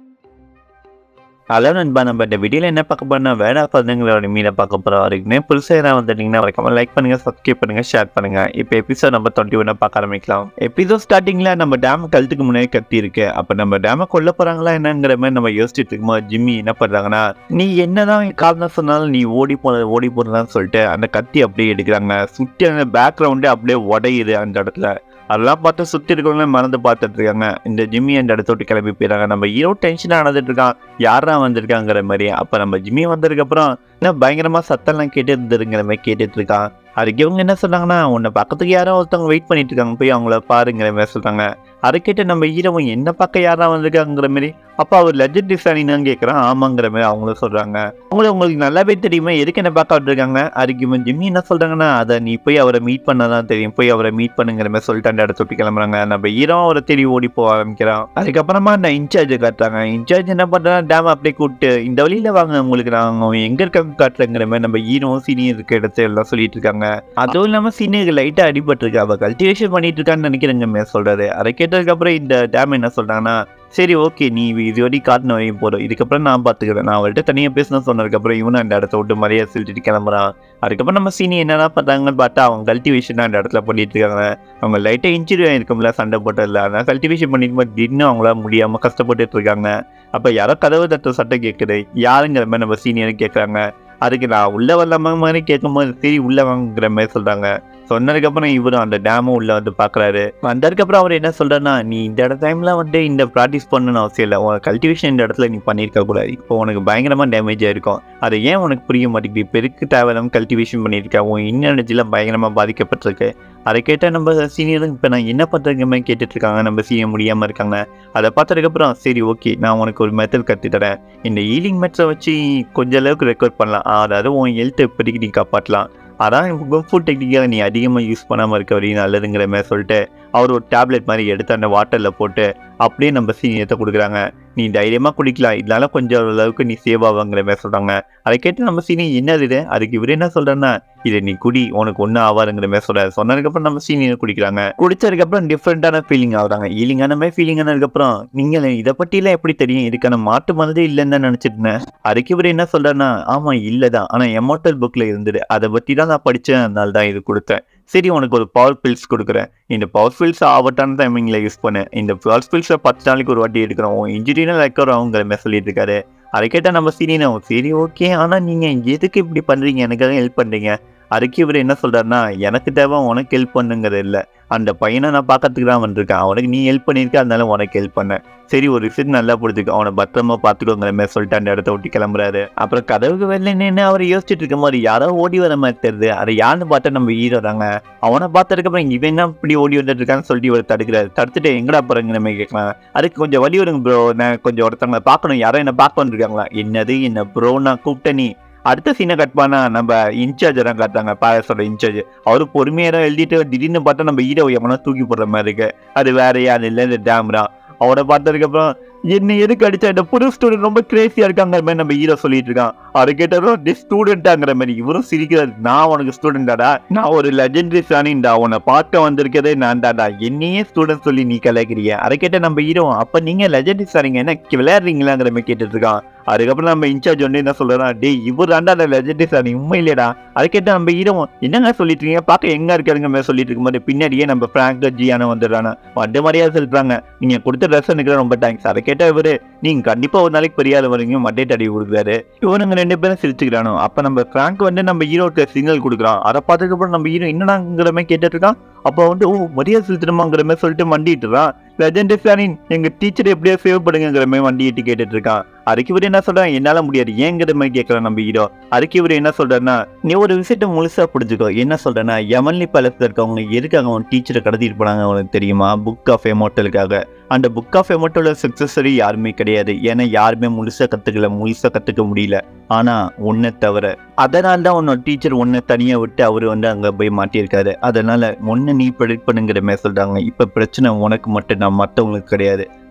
Hello நண்பா, நம்ம இந்த வீடியோவில் என்ன பார்க்க போறோம்னா வேடா பசங்களோட மீனை பார்க்க போகிறோம். அதுக்குமே புதுசாக எதாவது வந்துட்டீங்கன்னா மறக்காம லைக் பண்ணுங்கள், சப்ஸ்கிரைப் பண்ணுங்கள், ஷேர் பண்ணுங்கள். இப்போ எபிசோட் நம்ம 21 பார்க்க ஆரம்பிக்கலாம். எபிசோட் ஸ்டார்டிங்கில் நம்ம டேம் கழுத்துக்கு முன்னாடி கட்டி இருக்கு. அப்போ நம்ம டேமை கொல்ல போகிறாங்களா என்னங்கிற மாதிரி நம்ம யோசிச்சுட்டு இருக்கும்போது ஜிம்மி என்ன பண்ணுறாங்கன்னா, நீ என்னதான் காரணம் சொன்னாலும் நீ ஓடி போனதான்னு சொல்லிட்டு அந்த கத்தி அப்படியே எடுக்கிறாங்க. சுற்றி அந்த பேக்ரவுண்டு அப்படியே உடையுது அந்த இடத்துல. அதெல்லாம் பார்த்து சுற்றி இருக்கவங்களே மறந்து பார்த்துட்டு இருக்காங்க. இந்த ஜிம்மி அந்த இடத்த விட்டு கிளம்பி போயிடறாங்க. நம்ம ஹீரோ டென்ஷனாக நடந்துட்டு இருக்கான், யாரா வந்திருக்காங்கிற மாதிரி. அப்போ நம்ம ஜிம்மி வந்ததுக்கப்புறம் என்ன பயங்கரமாக சத்தம்லாம் கேட்டு இருந்துருங்கிற மாதிரி கேட்டுட்டு இருக்கான். அதுக்கு இவங்க என்ன சொன்னாங்கன்னா, உன்னை பக்கத்துக்கு யாரோ ஒருத்தவங்க வெயிட் பண்ணிட்டு இருக்காங்க, போய் அவங்கள பாருங்கிற மாதிரி சொல்கிறாங்க. அதை கேட்டு நம்ம ஹீரோவும் என்ன பார்க்க யாரா வந்திருக்காங்கிற மாதிரி. அப்போ அவர் லெஜெண்ட் டிசைனின்னு கேட்குறான். ஆமாங்கிற மாதிரி அவங்களும் சொல்கிறாங்க. உங்களுக்கு நல்லாவே தெரியுமா எதுக்கு என்ன பார்க்க விட்டுருக்காங்க. அதுக்கு ஜிம்மி என்ன சொல்கிறாங்கன்னா, அதை நீ போய் அவரை மீட் பண்ணதான் தெரியும், போய் அவரை மீட் பண்ணுங்கிற மாதிரி சொல்லிட்டு அந்த இடத்த விட்டு கிளம்புறாங்க. நம்ம ஹீரோ அவரை தேடி ஓடி போக ஆரம்பிக்கிறான். அதுக்கப்புறமா அந்த இன்சார்ஜை காட்டுறாங்க. இன்சார்ஜ் என்ன பண்ணுறாங்க, டேம் அப்படியே கூப்பிட்டு இந்த வழியில் வாங்க, உங்களுக்கு நாங்கள் எங்கே இருக்காங்க காட்டுறங்கிற மாதிரி நம்ம ஹீரோ சீனியர் இருக்க இடத்த எல்லாம் சொல்லிட்டு இருக்காங்க. அதுவும் இல்லாமல் சீனியருக்கு லைட்டாக அடிபட்டுருக்கு, அவள் கல்டிவேஷன் பண்ணிட்டு இருக்கான்னு நினைக்கிறேங்க மாதிரி சொல்கிறாரு. அதை கேட்டதுக்கப்புறம் இந்த டேம் என்ன சொல்கிறாங்கன்னா, சரி ஓகே, நீ இது வரைக்கும் காட்டின வரையும் போதும், இதுக்கப்புறம் நான் பார்த்துக்கிறேன், நான் அவள்கிட்ட தனியாக பேசணும்னு சொன்னதுக்கப்புறம் இவனும் அந்த இடத்த விட்டு மரியாதை செலுத்திட்டு கிளம்புறான். அதுக்கப்புறம் நம்ம சீனி என்னென்ன பார்த்தாங்கன்னு பார்த்தா அவங்க கல்டிவேஷன் அந்த இடத்துல பண்ணிட்டு இருக்காங்க. அவங்க லைட்டாக இன்ஜுரி ஆகிருக்கும்ல சண்டை போட்டதில்ல, அதனால் கல்டிவேஷன் பண்ணிட்டு திடீர்னு அவங்களால முடியாமல் கஷ்டப்பட்டுட்டு இருக்காங்க. அப்போ யாரோ கதவு தட்ட சட்டம் கேட்குது, யாருங்கிற மாதிரி நம்ம சீனியரும் கேட்குறாங்க. அதுக்கு நான் உள்ளே வரலாமா மாதிரி கேட்கும்போது சரி உள்ளே வாங்குற மாதிரி சொல்கிறாங்க. சொன்னதுக்கப்புறம் இவரும் அந்த டேமும் உள்ளே வந்து பார்க்குறாரு. வந்ததுக்கப்புறம் அவர் என்ன சொல்கிறாருன்னா, நீ இந்த டைமில் வந்து இந்த ப்ராக்டிஸ் பண்ணணும்னு அவசியம் இல்லை, உனக்கு கல்டிவேஷன் இந்த இடத்துல நீ பண்ணியிருக்க கூடாது, இப்போ உனக்கு பயங்கரமாக டேமேஜ் ஆகிருக்கும், அது ஏன் உனக்கு புரிய மாட்டேங்குது, இப்போ இருக்கு தேவையில்லாமல் கல்டிவேஷன் பண்ணியிருக்க, உன் இன்னர்ஜிலாம் பயங்கரமாக பாதிக்கப்பட்டிருக்கு. அதை கேட்டால் நம்ம சீனியரும் இப்போ நான் என்ன பண்ணுறதுங்க மாதிரி கேட்டுட்ருக்காங்க. நம்ம சீனியர் முடியாமல் இருக்காங்க. அதை பார்த்ததுக்கப்புறம் சரி ஓகே, நான் உனக்கு ஒரு மெத்தட் கற்றுத்தரேன், இந்த ஹீலிங் மெத்தடை வச்சு கொஞ்சம் அளவுக்கு ரெக்கார்ட் பண்ணலாம், அதாவது உன் ஹெல்த்தை இப்போதைக்கு நீ காப்பாற்றலாம், அதான் ஃபுட் டெக்னிக்காக நீ அதிகமாக யூஸ் பண்ணாமல் இருக்க வரையும் நல்லதுங்கிற மாதிரி சொல்லிட்டு அவர் ஒரு டேப்லெட் மாதிரி எடுத்து அந்த வாட்டரில் போட்டு அப்படியே நம்ம சீனியத்தை கொடுக்குறாங்க. நீ தைரியமாக குடிக்கலாம், இதனால கொஞ்சம் அளவுக்கு நீ சேவ் ஆகுங்கிற மாதிரி சொல்கிறாங்க. அதை கேட்டு நம்ம சீனியர் என்னது இது, அதுக்கு இவர் என்ன சொல்கிறேன்னா, இதை நீ குடி உனக்கு ஒன்றும் ஆவாருங்கிற மாதிரி சொல்கிறார். சொன்னதுக்கப்புறம் நம்ம சீனியர் குடிக்கிறாங்க. குடிச்சதுக்கப்புறம் டிஃப்ரெண்ட்டான ஃபீலிங் ஆகுறாங்க. ஹீலிங்கான மாதிரி ஃபீலிங் ஆனதுக்கப்புறம் நீங்கள் இதை பற்றிலாம் எப்படி தெரியும், இதுக்கான மாட்டு மருந்து இல்லைன்னு தான் நினச்சிருந்தேன். அதுக்கு இவர் என்ன சொல்கிறாருன்னா, ஆமாம் இல்லை தான், ஆனால் எமோட்டல் புக்கில் இருந்தது, அதை பற்றி தான் நான் படித்தேன், அதனால தான் இது கொடுத்தேன். சரி உனக்கு ஒரு பவர் பில்ஸ் கொடுக்குறேன், இந்த பவர் பில்ஸ் ஆபத்தான டைமிங்கில் யூஸ் பண்ணேன், இந்த பவர் பில்ஸை 10 நாளைக்கு ஒரு வாட்டி எடுக்கிறோம், இன்ஜுரினா ரெக்கவர் ஆகுங்கிற மாதிரி சொல்லிட்டு இருக்காரு. அதை கேட்டால் நம்ம சீனியர் சரி ஓகே, ஆனால் நீங்கள் எதுக்கு இப்படி பண்ணுறீங்க, எனக்காக ஹெல்ப் பண்ணுறீங்க. அதுக்கு இவர் என்ன சொல்கிறாருன்னா, எனக்கு தேவை உனக்கு ஹெல்ப் பண்ணுங்கிறது இல்லை, அந்த பையனை நான் பார்க்கறதுக்கு தான் வந்திருக்கேன், அவனுக்கு நீ ஹெல்ப் பண்ணியிருக்க, அதனால உனக்கு ஹெல்ப் பண்ணேன், சரி ஒரு விஷயம் நல்லா பிடிச்சிருக்கு, அவனை பத்திரமா பார்த்துக்கோங்கிற மாதிரி சொல்லிட்டு அந்த இடத்த விட்டு கிளம்புறாரு. அப்புறம் கதவுக்கு வெளில நின்று அவர் யோசிச்சுட்டு இருக்கும் போது யாரோ ஓடி வர மாதிரி தெரியுது. அதை யாருன்னு பார்த்தா நம்ம ஹீரோ தாங்க. அவனை பார்த்ததுக்கப்புறம் இவன் என்ன இப்படி ஓடி வந்துட்டு இருக்கான்னு சொல்லிட்டு இவர் தடுக்கிறாரு. தடுத்துட்டு எங்கடா போறங்கிற மாதிரி கேட்கலாம். அதுக்கு கொஞ்சம் வழி வருங்க ப்ரோ, நான் கொஞ்சம் ஒருத்தவங்களை பார்க்கணும், யாரோ என்ன பார்க்க வந்துருக்காங்களா. என்னது என்ன ப்ரோ நான் கூப்பிட்ட நீ. அடுத்த சீனை கட் பண்ணா நம்ம இன்சார்ஜ் தான் காட்டுறாங்க, பாரஸோட இன்சார்ஜ். அவரு பொறுமையாக எழுதிட்டு திடீர்னு பார்த்தா நம்ம ஹீரோ எவனோ தூக்கி போடுற மாதிரி இருக்கு. அது வேற யாரும் இல்லை, இந்த டேம்ரா. அவனை பார்த்ததுக்கப்புறம் என்ன எதுக்கு அடிச்சா, இந்த புது ஸ்டூடெண்ட் ரொம்ப கிரேசியா இருக்காங்கிற மாதிரி நம்ம ஹீரோ சொல்லிட்டு இருக்கான். அதை கேட்டாலும் டி ஸ்டூடெண்டாங்கிற மாதிரி இவரும் சிரிக்கிறாரு. நான் உனக்கு ஸ்டூடெண்டாடா, நான் ஒரு லெஜெண்டரி சானின்டா, உன்னை பார்க்க வந்திருக்கதே நான் தான்டா, என்னையே ஸ்டூடெண்ட் சொல்லி நீ கலாய்க்கிறீங்க. அதை கேட்ட நம்ம ஹீரோ அப்ப நீங்க லெஜெண்டரி சானிங்க என்ன விளையாடுறீங்களாங்கிற மாதிரி கேட்டுட்டு இருக்கான். அதுக்கப்புறம் நம்ம இன்சார்ஜ் வந்து என்ன சொல்றான், டே இவர் தாண்டா லெஜெண்டரி சானி, உண்மை இல்லையடா. அதை கேட்ட நம்ம ஹீரோ என்னங்க சொல்லிட்டு இருக்கீங்க, பார்க்க எங்க இருக்காருங்க மாதிரி சொல்லிட்டு இருக்கும்போது பின்னாடியே நம்ம பிராங்க் ஜியான வந்துடுறாங்க. வந்த மாதிரியா சொல்றாங்க, நீங்க கொடுத்த ட்ரெஸ் எனக்கு ரொம்ப தேங்க்ஸ். அதை கேட்ட இவரு நீங்க கண்டிப்பா ஒரு நாளைக்கு பெரிய ஆள் வரீங்க, மட்டே தடி கொடுக்குறாரு. இவனுங்க 2 பேரும் சிரிச்சுக்கிறானோ. அப்ப நம்ம பிராங்க் வந்து நம்ம ஹீரோக்கு சிக்னல் கொடுக்குறான். அதை பார்த்ததுக்கப்புறம் நம்ம ஹீரோ என்னடாங்கிற மாதிரி கேட்டுட்டு இருக்கான். அப்போ வந்து மரியாதை செலுத்தணுமாங்கிற மாதிரி சொல்லிட்டு வண்டிட்டு இருக்கான். லெஜெண்டரி சானின் எங்க டீச்சர் எப்படியோ சேவ் பண்ணுங்கிற மாதிரி வண்டிட்டு கேட்டுட்டு இருக்கான். அதுக்கு இவர் என்ன சொல்றான், என்னால முடியாது ஏங்கிற மாதிரி கேட்கறான் நம்ம ஹீரோ. அதுக்கு இவர் என்ன சொல்றாருன்னா, நீ ஒரு விஷயத்த முழுசா புரிஞ்சுக்கோ. என்ன சொல்றேன்னா, எமன்லி பேலஸ்ல இருக்கவங்க எதுக்காக அவன் டீச்சரை கடத்திட்டு போனாங்க அவனுக்கு தெரியுமா, புக் ஆஃப் எமோட்டலுக்காக. அந்த புக் ஆஃப் எமோட்டலோட சக்சஸரி யாருமே கிடையாது, ஏன்னா யாருமே முழுசா கத்துக்க முடியல, ஆனா உன்னை தவிர. அதனால தான் உன்னோட டீச்சர் உன்னை தனியா விட்டு அவரு வந்து அங்க போய் மாட்டியிருக்காரு. அதனால உன்னை நீ ப்ரெடிக்ட் பண்ணுங்கிற மாதிரி சொல்றாங்க. இப்ப பிரச்சனை உனக்கு மட்டும் தான், மற்றவங்களுக்கு கிடையாது.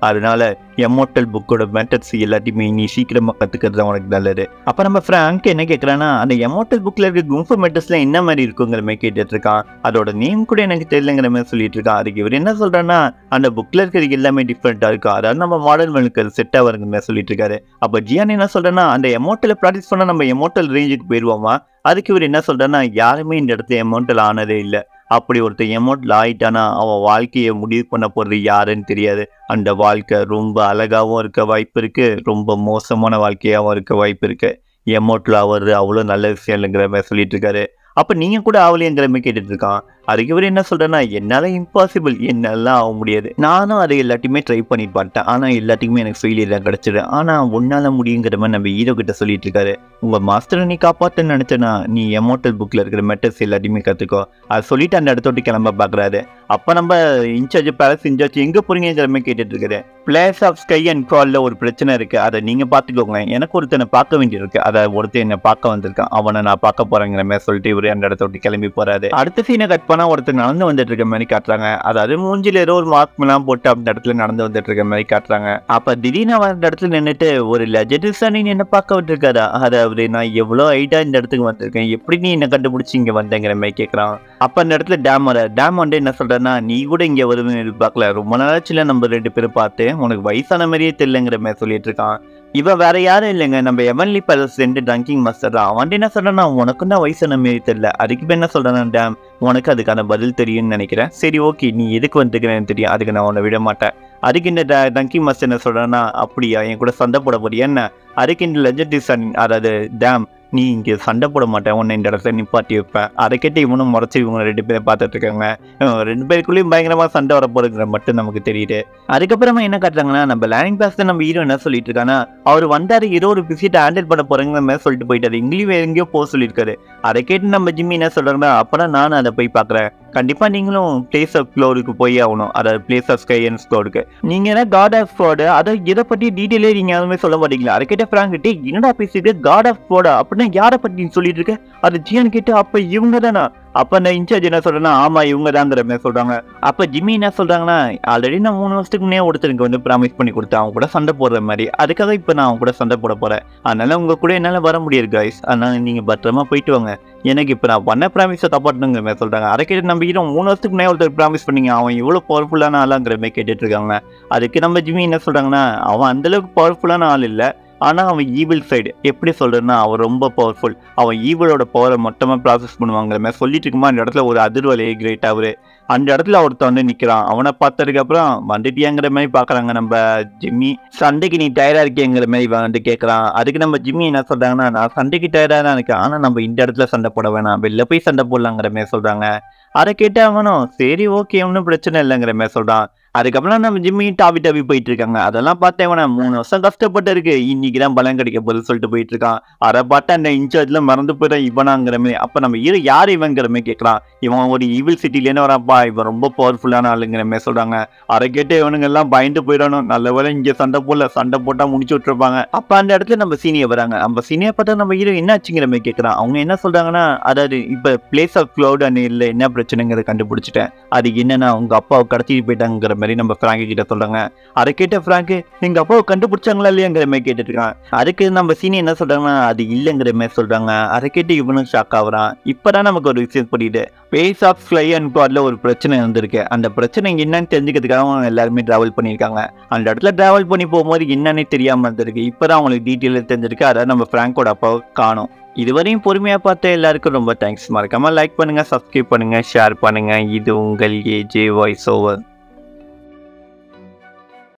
அதனால எமோட்டல் புக்கோட மெத்தட்ஸ் எல்லாத்தையுமே நீ சீக்கிரமா கத்துக்கிறது உனக்கு நல்லது. அப்ப நம்ம ஃப்ராங்க் என்ன கேட்கறான்னா, அந்த எமோட்டல் புக்ல இருக்க குங்ஃபு மெத்தட்ஸ்ல என்ன மாதிரி இருக்குங்கிற மாதிரி கேட்டுட்டு இருக்கான். அதோட நேம் கூட எனக்கு தெரியலங்கிற மாதிரி சொல்லிட்டு இருக்கான். அதுக்கு இவர் என்ன சொல்றான்னா, அந்த புக்ல இருக்கிறது எல்லாமே டிஃப்ரெண்டா இருக்கும், அதாவது நம்ம மாடர்ன் வேர்ல்டுக்கு அது செட் ஆகுங்கிற மாதிரி சொல்லிட்டு இருக்காரு. அப்ப ஜியான் என்ன சொல்றேன்னா, அந்த எமோட்டலை ப்ராக்டிஸ் பண்ணா நம்ம எமோட்டல் ரேஞ்சுக்கு போயிடுவோமா? அதுக்கு இவர் என்ன சொல்றாருன்னா, யாருமே இந்த இடத்துல எமோட்டல் ஆனதே இல்லை. அப்படி ஒருத்தர் எமோட்டல் ஆயிட்டானா அவன் வாழ்க்கையை முடிவு பண்ண போறது யாருன்னு தெரியாது. அந்த வாழ்க்கை ரொம்ப அழகாவும் இருக்க வாய்ப்பு இருக்கு, ரொம்ப மோசமான வாழ்க்கையாகவும் இருக்க வாய்ப்பு இருக்கு. எமோட்டல் ஆவது அவ்வளோ நல்ல விஷயம் இல்லைங்கிற மாதிரி சொல்லிட்டு இருக்காரு. அப்ப நீங்க கூட ஆவலையங்கிற மாதிரி கேட்டுட்டு இருக்கான். அதுக்கு இவர் என்ன சொல்றேன்னா, என்னால இம்பாசிபிள், என்னாலாம் ஆக முடியாது. நானும் அதை எல்லாத்தையுமே ட்ரை பண்ணிட்டு பார்த்தேன், ஆனா எல்லாத்துக்குமே எனக்கு ஃபெயிலியர் தான் கிடைச்சது. ஆனா உன்னால முடியுங்கிற மாதிரி நம்ம ஹீரோ கிட்ட சொல்லிட்டு இருக்காரு. உங்க மாஸ்டரை நீ காப்பாத்துன்னு நினைச்சனா நீ எமோட்டல் புக்ல இருக்கிற மெட்டர்ஸ் எல்லாத்தையுமே கத்துக்கோ. அதை சொல்லிட்டு அந்த இடத்தோட்டு கிளம்ப பாக்குறாரு. அப்ப நம்ம இன்சார்ஜ் பேலஸ் இன்சார்ஜ் எங்க போறீங்கிற மாதிரி கேட்டுட்டு இருக்காரு. பிளேஸ் ஆஃப் ஸ்கை அண்ட் கால்ல ஒரு பிரச்சனை இருக்கு, அதை நீங்க பாத்துக்கோங்க. எனக்கு ஒருத்தனை பார்க்க வேண்டியிருக்கு, அதை ஒருத்தர் என்ன பார்க்க வந்திருக்கான், அவனை நான் பார்க்க போறேங்கிற மாதிரி சொல்லிட்டு இவரு அந்த இடத்தோட்டு கிளம்பி போறாரு. அடுத்த சீனை கட் பண்ணா ஒருத்தர் நடந்து வந்துட்டு இருக்க மாதிரி காட்டுறாங்க. அதாவது மூஞ்சில ஏதோ ஒரு மாஸ்க் எல்லாம் போட்டு அந்த இடத்துல நடந்து வந்துட்டு இருக்க மாதிரி காட்டுறாங்க. அப்ப திடீர்னு அவர் அந்த இடத்துல நின்றுட்டு, ஒரு லெஜெண்டரி நீ என்ன பார்க்க விட்டுருக்காரா? அதாவது நான் எவ்வளவு ஹைட்டா இந்த இடத்துக்கு வந்திருக்கேன், எப்படி நீ என்ன கண்டுபிடிச்சி இங்க வந்தேங்கிற மாதிரி கேட்கறான். அப்ப அந்த இடத்துல டேம் வந்து என்ன சொல்றேன்னா, நீ கூட இங்க வருதுன்னு எதிர்பார்க்கல, ரொம்ப நாளாச்சுல நம்ம 2 பேரும் பார்த்து, உனக்கு வயசான மாதிரியே தெரியலங்கிற மாதிரி சொல்லிட்டு இருக்கான். இவன் வேற யாரும் இல்லைங்க, நம்ம எவன்லி பேலஸ் 2 ட்ரங்கிங் மாஸ்டர் தான். அவன் என்ன சொல்றான்னா, உனக்கும் தான் வயசான மாரி தெரியல. அதுக்கு என்ன சொல்றானா, டேம் உனக்கு அதுக்கான பதில் தெரியும்னு நினைக்கிறேன். சரி ஓகே, நீ எதுக்கு வந்துக்கிறேன்னு தெரியும், அதுக்கு நான் உன்னை விட மாட்டேன். அதுக்கு இந்த ட்ரங்கிங் மாஸ்டர் என்ன சொல்றான்னா, அப்படியா என் கூட சண்டை போட போறியா என்ன? அதுக்கு இந்த லெஜெண்டரி சன், அதாவது டேம் நீ இங்கே சண்டை போட மாட்டேன், உன்னை இந்த இடத்துல நிப்பாட்டி வைப்பேன். அதை கேட்டு இவனும் முறைச்சி இவங்க 2 பேரும் பார்த்துட்டு இருக்காங்க. 2 பேருக்குள்ளேயும் பயங்கரமாக சண்டை வர போறதுங்கிற மட்டும் நமக்கு தெரியுது. அதுக்கப்புறமா என்ன காட்டுறாங்கன்னா, நம்ம லேர்னிங் கிளாஸ்ல நம்ம ஹீரோ என்ன சொல்லிட்டு இருக்காங்கன்னா, அவர் வந்தாரு ஏதோ ஒரு பிசிட்ட ஹேண்டில் பண்ண போறேங்கிற மாதிரி சொல்லிட்டு போயிட்டாரு. இங்கிலீஷ் எங்கேயோ போக சொல்லியிருக்காரு. அதை கேட்டு நம்ம ஜிம்மி என்ன சொல்றாங்கன்னா, அப்பதான் நானும் அதை போய் பார்க்குறேன். கண்டிப்பா நீங்களும் பிளேஸ் ஆஃப் க்ளோடுக்கு போய் ஆகணும், அதாவது பிளேஸ் ஆஃப் ஸ்கை அண்ட் க்ளோடுக்கு. நீங்க என்ன காட் ஆஃப் க்ளோடு, அதை இதை பத்தி டீட்டெயிலே நீங்க எதுவுமே சொல்ல மாட்டீங்களா? அதை கேட்ட ஃப்ராங்க் கிட்டே, என்னடா பேசிட்டு காட் ஆஃப் க்ளோடா அப்படின்னா யாரை பத்தி சொல்லிட்டு இருக்க? அது ஜியான் கேட்டு, அப்ப இவங்க தானா? அப்ப அந்த இன்சார்ஜ் என்ன சொல்றேன்னா, ஆமா இவங்க தாங்கிற மாதிரி சொல்றாங்க. அப்ப ஜிம்மி என்ன சொல்றாங்கன்னா, ஆல்ரெடி நான் 3 வருஷத்துக்கு முன்னே ஒருத்தருக்கு வந்து ப்ராமிஸ் பண்ணி கொடுத்தேன் அவங்க கூட சண்டை போடுற மாதிரி, அதுக்காக இப்ப நான் அவங்க கூட சண்டை போட போறேன். அதனால உங்க கூட என்னால வர முடியாது கைஸ், அதனால நீங்க பத்திரமா போயிட்டு வாங்க. எனக்கு இப்ப நான் பண்ண ப்ராமிஸை தப்பாட்டுங்கிற மாதிரி சொல்றாங்க. அதை கேட்டு நம்ம ஹீரோ 3 வருஷத்துக்கு முன்னே ஒருத்தர் ப்ராமிஸ் பண்ணீங்க, அவன் இவ்வளவு பவர்ஃபுல்லான ஆளாங்கிற மாதிரி கேட்டுட்டு இருக்காங்க. அதுக்கு நம்ம ஜிம்மி என்ன சொல்றாங்கன்னா, அவன் அந்த அளவுக்கு பவர்ஃபுல்லான ஆள் இல்ல, ஆனா அவன் ஈவில் சைடு. எப்படி சொல்றேன்னா, அவன் ரொம்ப பவர்ஃபுல், அவன் ஈவிலோட பவரை மொத்தமா ப்ராசஸ் பண்ணுவாங்கிற மாதிரி சொல்லிட்டு இருக்குமா. அந்த இடத்துல ஒரு அதிர்வலையே கிரேட் அவரு. அந்த இடத்துல ஒருத்தன் வந்து நிக்கிறான். அவனை பார்த்ததுக்கு அப்புறம் வந்துட்டியாங்கிற மாதிரி பாக்குறாங்க நம்ம ஜிம்மி. சண்டைக்கு நீ டயர்டா இருக்கேங்கிற மாதிரி வந்து கேட்கறான். அதுக்கு நம்ம ஜிம்மி என்ன சொல்றாங்கன்னா, நான் சண்டைக்கு டயர்டா தான் இருக்கேன், ஆனா நம்ம இந்த இடத்துல சண்டை போட வேணாம், வெளில போய் சண்டை போடலாங்கிற மாதிரி சொல்றாங்க. அதை கேட்டு அவனும் சரி ஓகே ஒன்றும் பிரச்சனை இல்லைங்கிற மாதிரி சொல்றான். அதுக்கப்புறம் நம்ம ஜிம்மி டாபி போயிட்டு இருக்காங்க. அதெல்லாம் பார்த்தேன் 3 வருஷம் கஷ்டப்பட்டு இருக்கு, இன்னைக்கு தான் பலம் கிடைக்க போகுது சொல்லிட்டு போயிட்டு இருக்கான். அதை பார்த்தா அந்த இன்சார்ஜ்ல மறந்து போயிட்டான் இவனாங்கிற மாதிரி. அப்ப நம்ம ஹீரோ யார் இவங்கிற மாதிரி கேட்கலாம். இவன் ஒரு ஈவில் சிட்டிலேன்னு வராப்பா, இவன் ரொம்ப பவர்ஃபுல்லான ஆளுங்கிற மாதிரி சொல்றாங்க. அதை கேட்டு இவனுங்க எல்லாம் பயந்து போயிடணும், நல்ல வேலை இங்க சண்டை போடல, சண்டை போட்டா முடிச்சு விட்டுருப்பாங்க. அப்ப அந்த இடத்துல நம்ம சீனியர் வராங்க. நம்ம சீனியர் பார்த்தா நம்ம ஹீரோ என்ன ஆச்சுங்கிற மாதிரி கேட்கறான். அவங்க என்ன சொல்றாங்கன்னா, அதாவது இப்ப பிளேஸ் ஆஃப் க்ளவுட் அண்ட் இல்லை என்ன பிரச்சனைங்கிறத கண்டுபிடிச்சிட்டேன், அது என்னன்னா உங்க அப்பாவை கடத்திட்டு போயிட்டாங்கிற மாதிரி நம்ம ஃப்ராங்க் கிட்ட சொல்றாங்க. அதை கேட்ட ஃப்ராங்க், எங்க அப்பாவை கண்டுபிடிச்சாங்களா இல்லையாங்கிற மாதிரி கேட்டுட்டு இருக்கான். அதுக்கு நம்ம சீனியர் என்ன சொல்றாங்கன்னா, அது இல்லைங்கிற மாதிரி சொல்றாங்க. அதை கேட்டு இவனும் ஷாக் ஆகுறான். இப்பதான் நமக்கு ஒரு விஷயம் புரியுது, பிளேஸ் ஆஃப் ஸ்கை அண்ட் காட்ல ஒரு பிரச்சனை இருந்திருக்கு. அந்த பிரச்சனை என்னன்னு தெரிஞ்சுக்கிறதுக்காக எல்லாருமே டிராவல் பண்ணியிருக்காங்க. அந்த இடத்துல டிராவல் பண்ணி போகும்போது என்னன்னே தெரியாம இருந்திருக்கு. இப்பதான் அவங்களுக்கு டீட்டெயில் தெரிஞ்சிருக்கு. அதாவது நம்ம ஃப்ராங்கோட அப்பாவை காணோம். இதுவரையும் பொறுமையா பார்த்த எல்லாருக்கும் ரொம்ப தேங்க்ஸ். மறக்காம லைக் பண்ணுங்க, சப்ஸ்கிரைப் பண்ணுங்க, ஷேர் பண்ணுங்க. இது உங்கள் ஏஜே வாய்ஸ் ஓவர்.